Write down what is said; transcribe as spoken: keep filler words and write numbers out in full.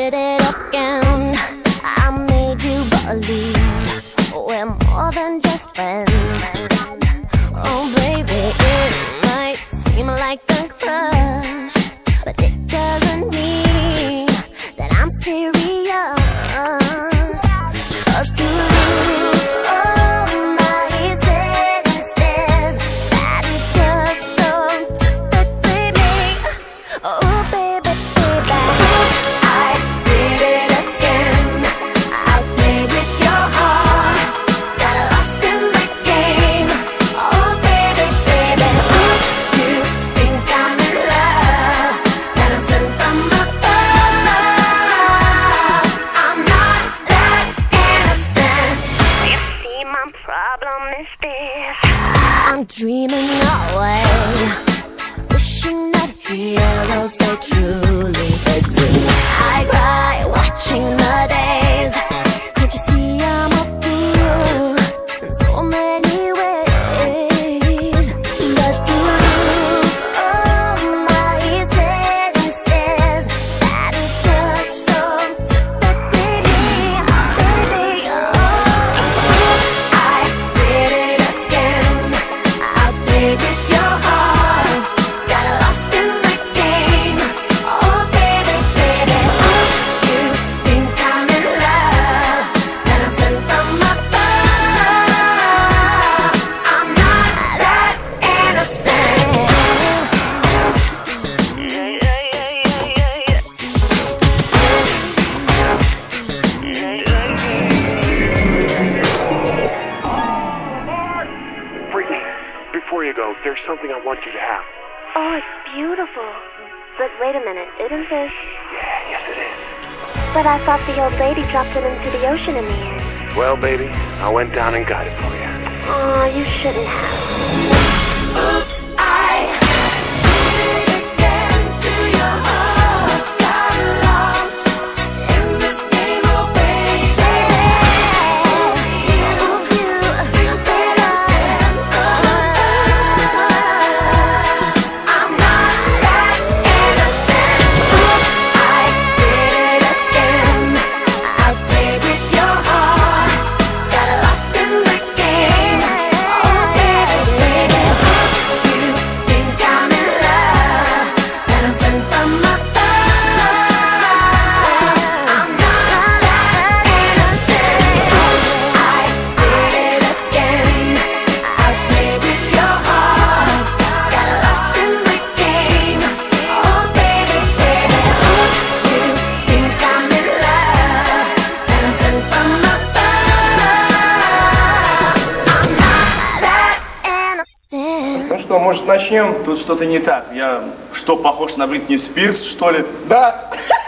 did it again. I made you believe we're more than just friends. Oh baby, it might seem like a crush, but it doesn't mean that I'm serious. 'Cause to lose all my senses, that is just so typically me. Oh baby, baby, oops, I did it again. I played with your heart, got lost in the game. Oh baby, baby, oops, you think I'm in love, that I'm sent from above. I'm not that innocent. You see, my problem is this: I'm dreaming away, wishing that heroes they truly exist. I cry watching the days. Can't you see I'm a fool in so many ways? But to lose all my senses, that is just so typically me. Baby, oh, oops, I did it again. I played with your heart, got lost in the game. Oh baby, baby, oops, you think I'm in love, that I'm sent from above. I'm not that innocent. Brittany, before you go, there's something I want you to have. Oh, it's beautiful. But wait a minute, isn't this? Yeah, yes it is. But I thought the old lady dropped it into the ocean in the end. Well, baby, I went down and got it for you. Oh, you shouldn't have. Oops, I did it again to your heart. Got lost in this game, oh baby. Oops, you think that I'm sent from above. I'm not that innocent. Oops, I did it again. I played with your heart, got lost in the game. Oh baby, baby, oops, you think I'm in love, that I'm sent from above. I'm not that innocent. Oops, I did it again. I played with your heart, got lost in the game. Oh baby, baby, oops, you think I'm in love, that I'm sent from above. I'm not that innocent. Ну что, может начнем? Тут что-то не так. Я что, похож на Бритни Спирс, что ли? Да.